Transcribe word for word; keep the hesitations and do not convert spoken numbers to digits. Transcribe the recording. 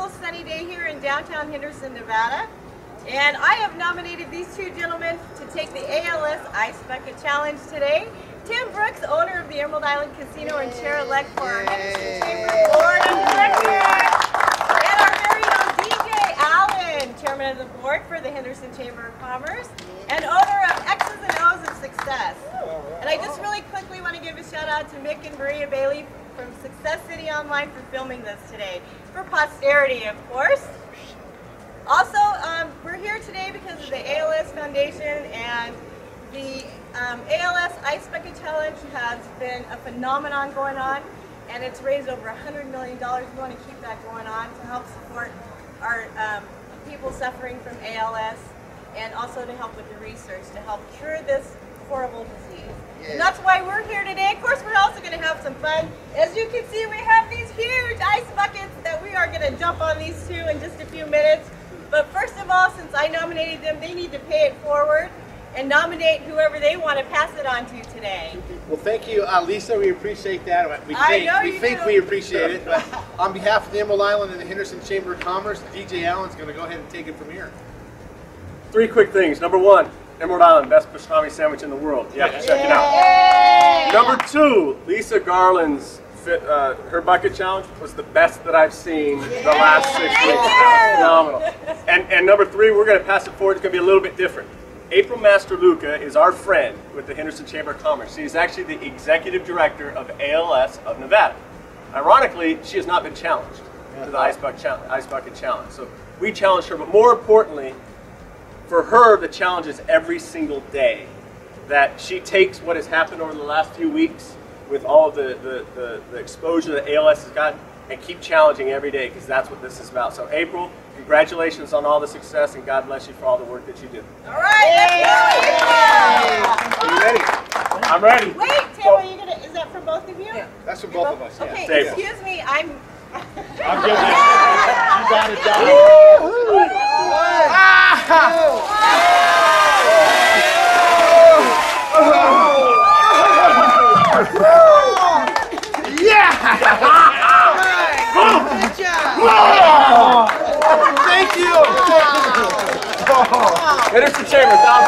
beautiful sunny day here in downtown Henderson, Nevada. And I have nominated these two gentlemen to take the A L S Ice Bucket Challenge today. Tim Brooks, owner of the Emerald Island Casino, and chair-elect for our Henderson Chamber Board of Directors. And our very own D J Allen, chairman of the board for the Henderson Chamber of Commerce, and owner of X's and O's of Success. And I just really quickly want to give a shout out to Mick and Maria Bailey from Success City Online for filming this today, for posterity, of course. Also, um, we're here today because of the A L S Foundation, and the um, A L S Ice Bucket Challenge has been a phenomenon going on, and it's raised over one hundred million dollars. We want to keep that going on to help support our um, people suffering from A L S, and also to help with the research to help cure this horrible disease. Yeah. And that's why we're here today. Of course, we're also going to have some fun. As you can see, we have these huge ice buckets that we are going to jump on these two in just a few minutes. But first of all, since I nominated them, they need to pay it forward and nominate whoever they want to pass it on to today. Well, thank you, uh, Lisa. We appreciate that. We I think, know we, you think do. we appreciate it. But on behalf of the Emerald Island and the Henderson Chamber of Commerce, D J Allen's going to go ahead and take it from here. Three quick things. Number one, Emerald Island, best pastrami sandwich in the world. You have to check it out. Yay! Number two, Lisa Garland's fit, uh, her bucket challenge was the best that I've seen the last six weeks. Phenomenal. And, and number three, we're going to pass it forward. It's going to be a little bit different. April Master-Luca is our friend with the Henderson Chamber of Commerce. She's actually the executive director of A L S of Nevada. Ironically, she has not been challenged to the Ice Bucket Challenge. Ice Bucket Challenge. So we challenged her, but more importantly, for her, the challenge is every single day that she takes what has happened over the last few weeks with all of the, the, the, the exposure that A L S has gotten and keep challenging every day, because that's what this is about. So April, congratulations on all the success, and God bless you for all the work that you do. All right, let's go, April! Are you ready? I'm ready. Wait, Tim, are you gonna, is that for both of you? Yeah. That's for both of us. Yeah. Okay, Table. excuse me, I'm... I'm good. You got it done. Thank you. Henderson Chamber,